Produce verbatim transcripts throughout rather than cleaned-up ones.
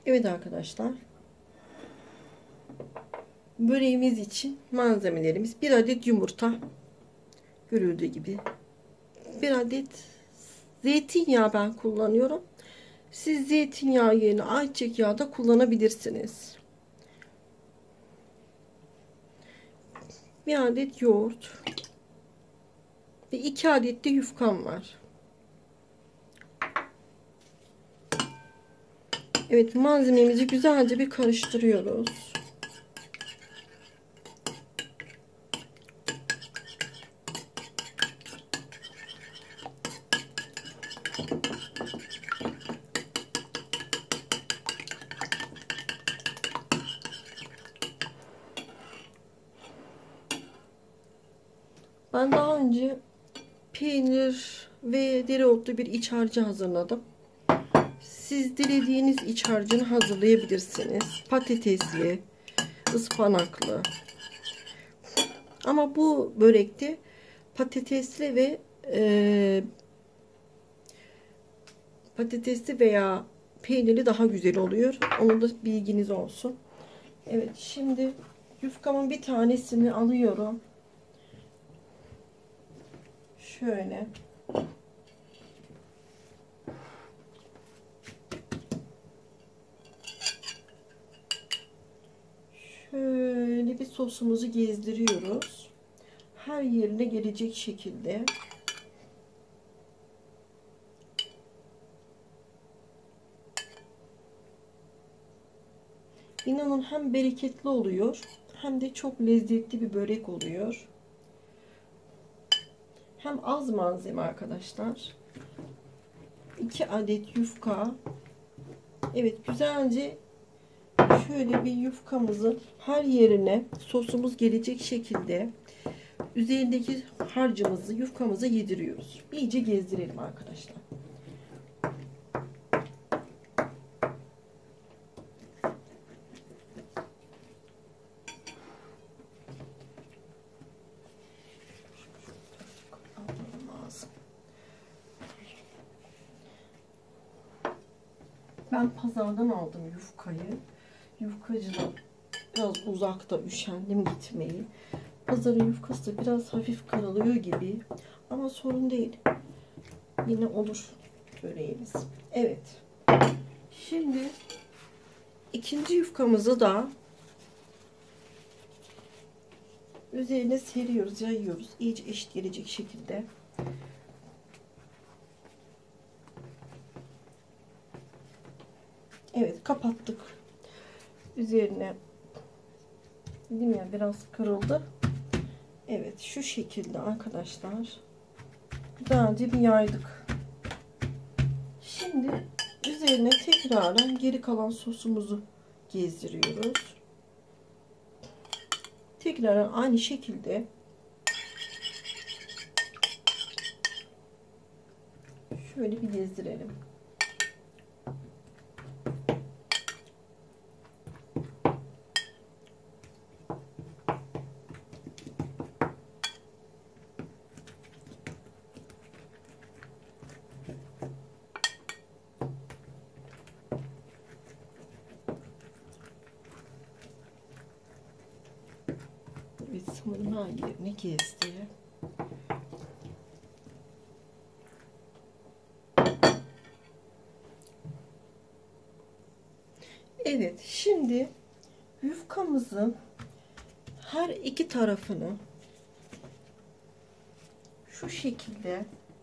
Evet arkadaşlar. Böreğimiz için malzemelerimiz: bir adet yumurta, görüldüğü gibi. Bir adet zeytinyağı ben kullanıyorum. Siz zeytinyağı yerine ayçiçek yağı da kullanabilirsiniz. Bir adet yoğurt ve iki adet de yufkam var. Evet, malzememizi güzelce bir karıştırıyoruz. Ben daha önce peynir ve dereotlu bir iç harcı hazırladım. Siz dilediğiniz iç harcını hazırlayabilirsiniz. Patatesli, ıspanaklı. Ama bu börekte patatesli ve e, patatesli veya peynirli daha güzel oluyor. Onun da bilginiz olsun. Evet, şimdi yufkamın bir tanesini alıyorum. Şöyle. Şöyle bir sosumuzu gezdiriyoruz. Her yerine gelecek şekilde. İnanın hem bereketli oluyor hem de çok lezzetli bir börek oluyor. Hem az malzeme arkadaşlar. iki adet yufka. Evet, güzelce şöyle bir yufkamızı her yerine sosumuz gelecek şekilde üzerindeki harcımızı yufkamıza yediriyoruz. İyice gezdirelim arkadaşlar. Ben pazardan aldım yufkayı. Yufkacıdan biraz uzakta, üşendim gitmeyi. Pazarın yufkası da biraz hafif karalıyor gibi. Ama sorun değil. Yine olur böreğimiz. Evet. Şimdi ikinci yufkamızı da üzerine seriyoruz, yayıyoruz. İyice eşit gelecek şekilde. Evet, kapattık. Üzerine, değil mi, biraz kırıldı. Evet, şu şekilde arkadaşlar. Güzelce bir yaydık. Şimdi üzerine tekrardan geri kalan sosumuzu gezdiriyoruz. Tekrar aynı şekilde şöyle bir gezdirelim. Evet, sanırım her yerine gezdi. Evet, şimdi yufkamızın her iki tarafını şu şekilde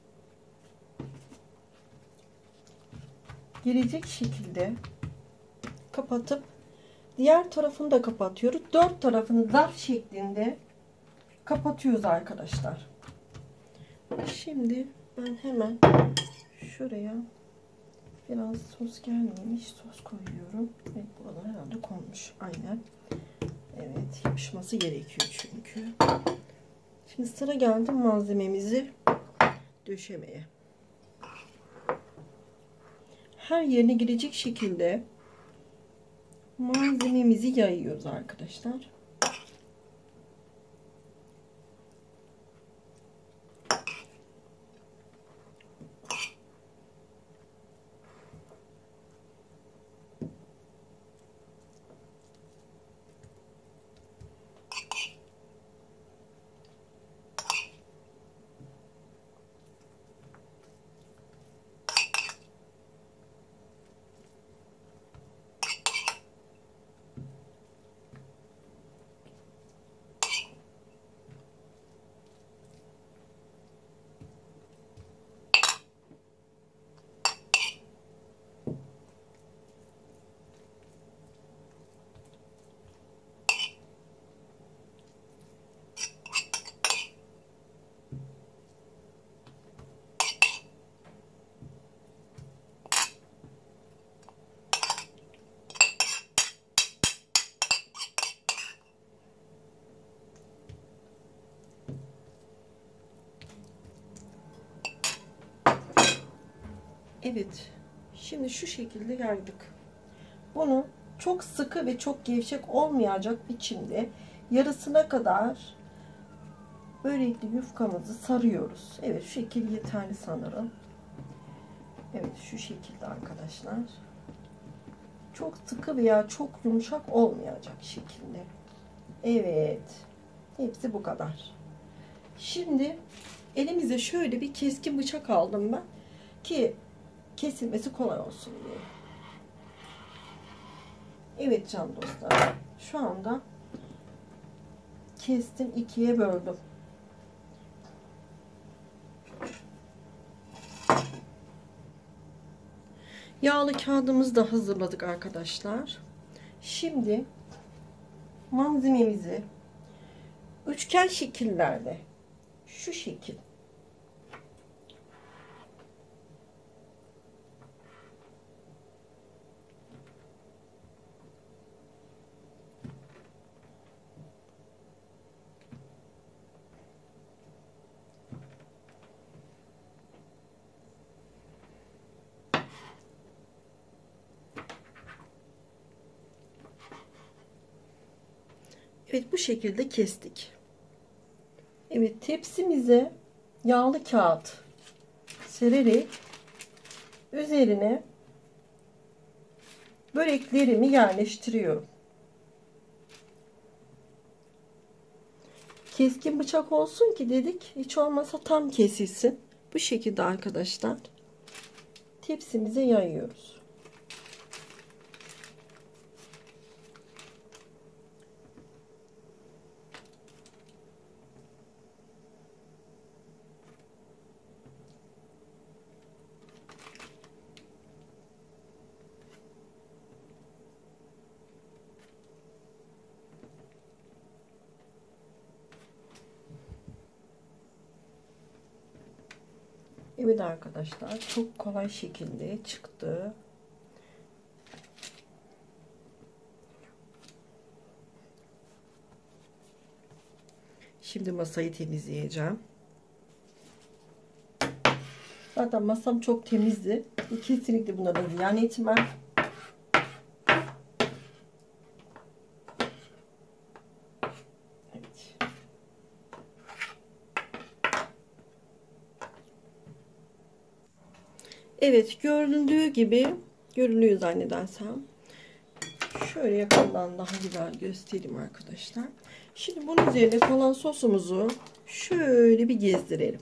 gelecek şekilde kapatıp diğer tarafını da kapatıyoruz. Dört tarafını zarf şeklinde kapatıyoruz arkadaşlar. Şimdi ben hemen şuraya biraz sos gelmemiş sos koyuyorum. Evet, buralar herhalde konmuş. Aynen. Evet, yapışması gerekiyor çünkü. Şimdi sıra geldi malzememizi döşemeye. Her yerine girecek şekilde malzememizi yayıyoruz arkadaşlar. Evet. Şimdi şu şekilde yaydık. Bunu çok sıkı ve çok gevşek olmayacak biçimde yarısına kadar börekli yufkamızı sarıyoruz. Evet, şu şekil yeterli sanırım. Evet, şu şekilde arkadaşlar. Çok sıkı veya çok yumuşak olmayacak şekilde. Evet. Hepsi bu kadar. Şimdi elimize şöyle bir keskin bıçak aldım ben ki kesilmesi kolay olsun diye. Evet can dostlar. Şu anda kestim, ikiye böldüm. Yağlı kağıdımızı da hazırladık arkadaşlar. Şimdi malzememizi üçgen şekillerde şu şekil evet bu şekilde kestik. Evet, tepsimize yağlı kağıt sererek üzerine böreklerimi yerleştiriyorum. Keskin bıçak olsun ki dedik, hiç olmazsa tam kesilsin. Bu şekilde arkadaşlar tepsimize yayıyoruz. Evet arkadaşlar, çok kolay şekilde çıktı. Şimdi masayı temizleyeceğim. Zaten masam çok temizdi. Kesinlikle bunlara ziyan etmem. Evet. Evet, göründüğü gibi, görünüyor zannedersem. Şöyle yakından daha güzel göstereyim arkadaşlar. Şimdi bunun üzerine kalan sosumuzu şöyle bir gezdirelim.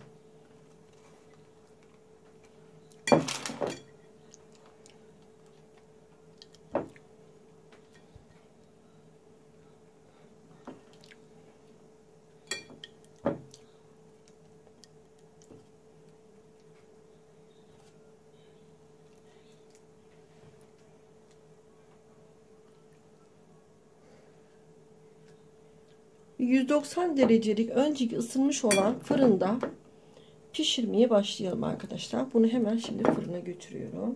yüz doksan derecelik önceki ısınmış olan fırında pişirmeye başlayalım arkadaşlar. Bunu hemen şimdi fırına götürüyorum.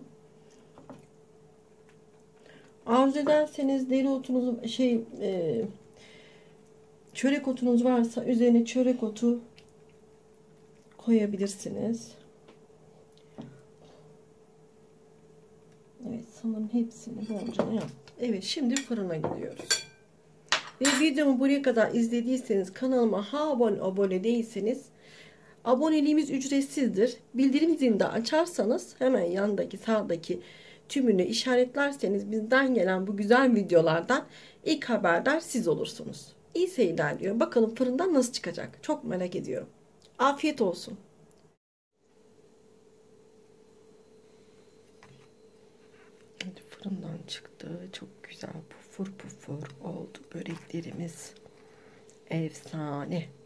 Arzu ederseniz dereotunuz şey e, çörek otunuz varsa üzerine çörek otu koyabilirsiniz. Evet, sanırım hepsini bolca yaptım. Evet, şimdi fırına gidiyoruz. Ve videomu buraya kadar izlediyseniz, kanalıma hala abone, abone değilseniz, aboneliğimiz ücretsizdir. Bildirim zilini de açarsanız, hemen yandaki sağdaki tümünü işaretlerseniz bizden gelen bu güzel videolardan ilk haberdar siz olursunuz. İyi seyirler diyorum. Bakalım fırından nasıl çıkacak? Çok merak ediyorum. Afiyet olsun. Şimdi fırından çıktı. Çok güzel pufur pufur oldu böreklerimiz. Efsane.